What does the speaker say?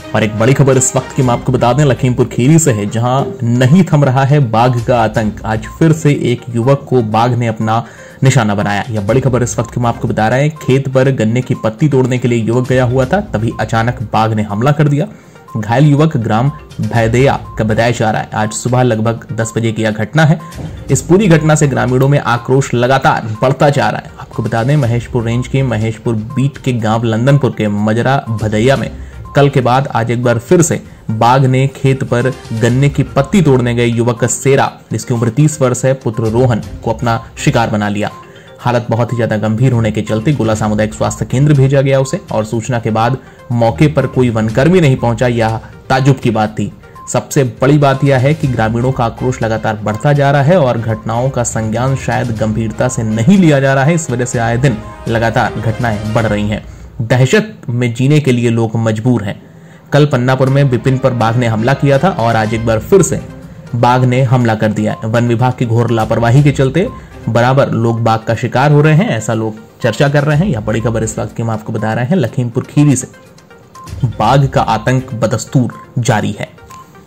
और एक बड़ी खबर इस वक्त की मैं आपको बता दें लखीमपुर खीरी से है, जहां नहीं थम रहा है बाघ का आतंक। आज फिर से एक युवक को बाघ ने अपना निशाना बनाया। यह बड़ी खबर इस वक्त की मैं आपको बता रहे हैं। खेत पर गन्ने की पत्ती तोड़ने के लिए युवक गया हुआ था, तभी अचानक बाघ ने हमला कर दिया। घायल युवक ग्राम भैदेया का बताया जा रहा है। आज सुबह लगभग 10 बजे की यह घटना है। इस पूरी घटना से ग्रामीणों में आक्रोश लगातार बढ़ता जा रहा है। आपको बता दें महेशपुर रेंज के महेशपुर बीट के गांव लंदनपुर के मजरा भदैया में कल के बाद आज एक बार फिर से बाघ ने खेत पर गन्ने की पत्ती तोड़ने गए युवक सेरा, जिसकी उम्र 30 वर्ष है, पुत्र रोहन को अपना शिकार बना लिया। हालत बहुत ही ज्यादा गंभीर होने के चलते गोला सामुदायिक स्वास्थ्य केंद्र भेजा गया उसे, और सूचना के बाद मौके पर कोई वनकर्मी नहीं पहुंचा। यह ताज्जुब की बात थी। सबसे बड़ी बात यह है कि ग्रामीणों का आक्रोश लगातार बढ़ता जा रहा है और घटनाओं का संज्ञान शायद गंभीरता से नहीं लिया जा रहा है। इस वजह से आए दिन लगातार घटनाएं बढ़ रही हैं। दहशत में जीने के लिए लोग मजबूर हैं। कल पन्नापुर में विपिन पर बाघ ने हमला किया था और आज एक बार फिर से बाघ ने हमला कर दिया है। वन विभाग की घोर लापरवाही के चलते बराबर लोग बाघ का शिकार हो रहे हैं, ऐसा लोग चर्चा कर रहे हैं। यह बड़ी खबर इस वक्त की हम आपको बता रहे हैं। लखीमपुर खीरी से बाघ का आतंक बदस्तूर जारी है।